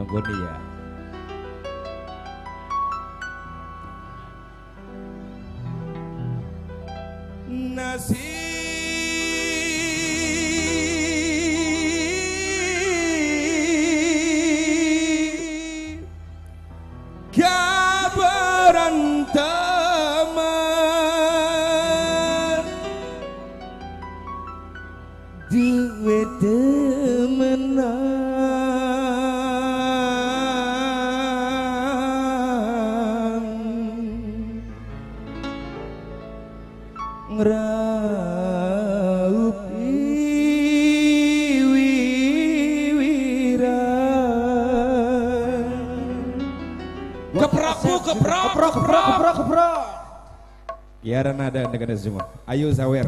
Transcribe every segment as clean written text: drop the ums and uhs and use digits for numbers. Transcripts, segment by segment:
nunggu dia. Nasib kaberantaman duwe temenan ngraup wiwiran Keprok. Kiara nada dengan semua. Ayo sawer.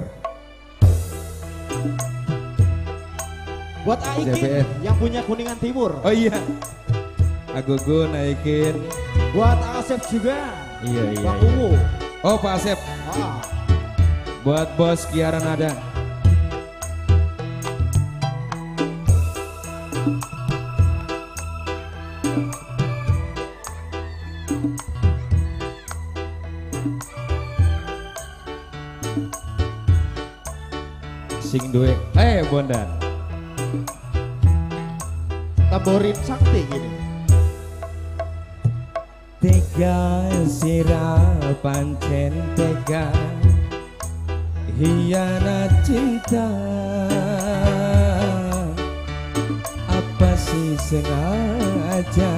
Buat Aikin JPN. yang punya Kuningan Timur. Oh iya. Agogo naikin. Buat Asep juga. Iya. Pak Ungu. Oh Pak Asep. Ah. Buat bos Kiara nada. Sing duwe. Bondan. Tamborin sakti gini. tega sira pancen tega hianat cinta apa sih sengaja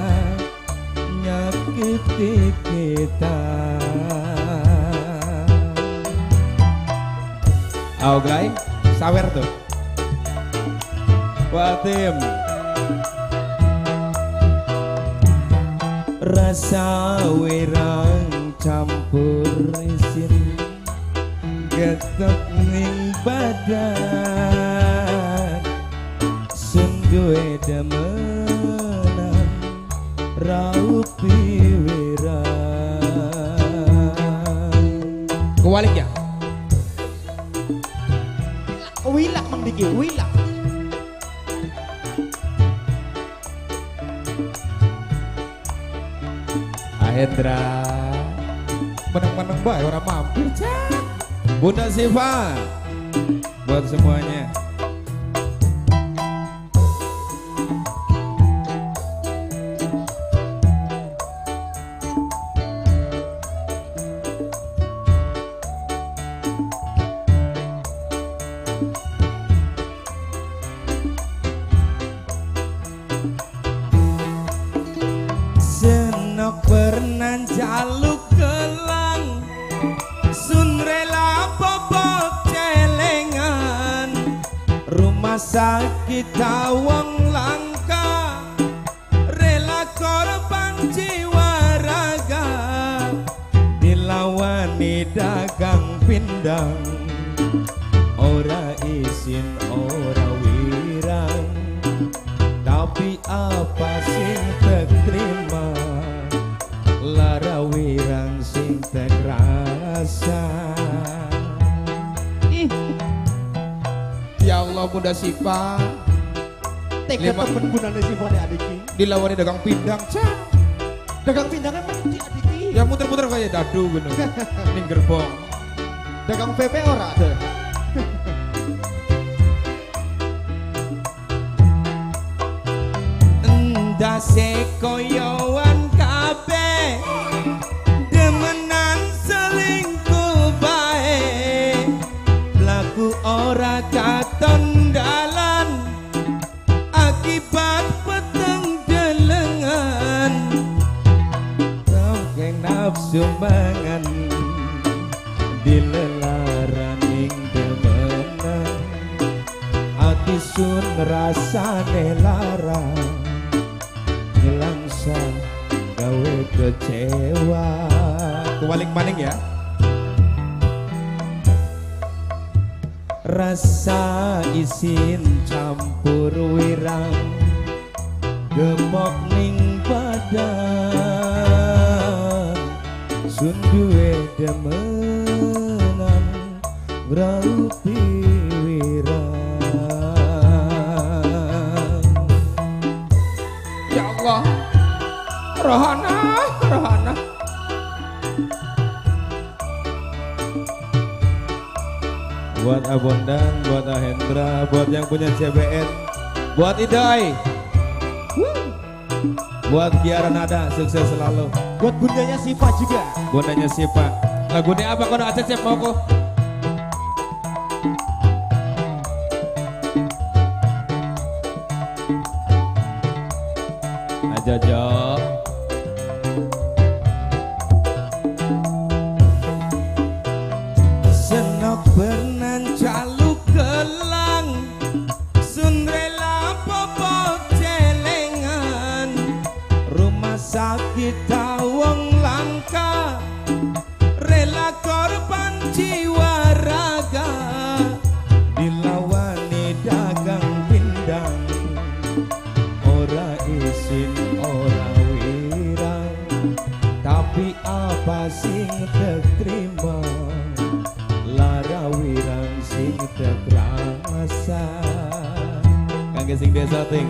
nyakiti kita. Oh guys, sawer tuh. Watim. Rasa wirang campur isin getek ning badan sungguh demenan raup piwiran. Kewalik ya? Wilak Mang Diki, wilak. Ahendra menang-menang baik orang mampir. Bunda Siva buat semuanya. Senok pernah jaluk gelang sun rela bobot celengan rumah sakit tawang langka rela korban jiwa raga dilawani dagang pindang ora isin ora wirang tapi apa sing terima lara wirang sing terasa. Ya Allah Bunda Siva Tega temen gunanya si Fone Adiki. dilawani dagang pindang. Dagang pindangnya emang si Adiki. Ya muter-muter kayak dadu gitu. Ning gerbong. Dagang PP ora ada. Ndase koyoan kabeh demenan selingkuh bae laku ora katon dalan akibat peteng delengan saking nafsu mangan dilelaraning demenan ati sun rasane larang langsung gawe kecewa. Kewalik maning ya. Rasa isin campur wirang gemok ning badan sun duwe demenan ngraupi wirang. Ya Allah. Rohana, Rohana. Buat Abondan, buat Ahendra, buat yang punya CBN, buat Idai, buat Kiara Nada, sukses selalu. Buat bundanya Siva juga. Bundanya Sipa. Lagunya apa kalau Acep mau kok? Aja Jo. Senok benan caluk gelang, sunrela popok celengan, rumah sakit tawong langka, rela korban jiwa raga, dilawani dagang pindang, ora isin ora wirang, tapi apa sing terima, lara wirang sing terasa. Kangge sing desa ting.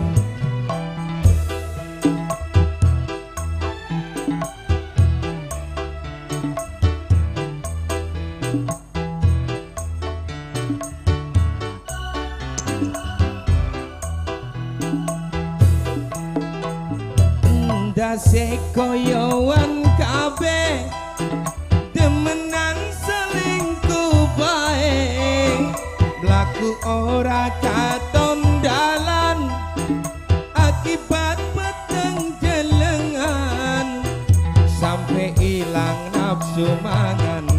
Dase koyoan kabeh demenan selingkuh bae, mlaku ora katon dalan akibat peteng jelengan, sampai ilang nafsu mangan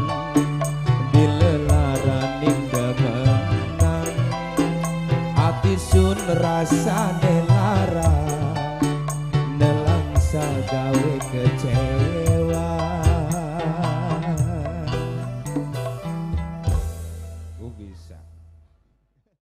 dilelaraning demenan, ati sun rasane lara gawe kecewa.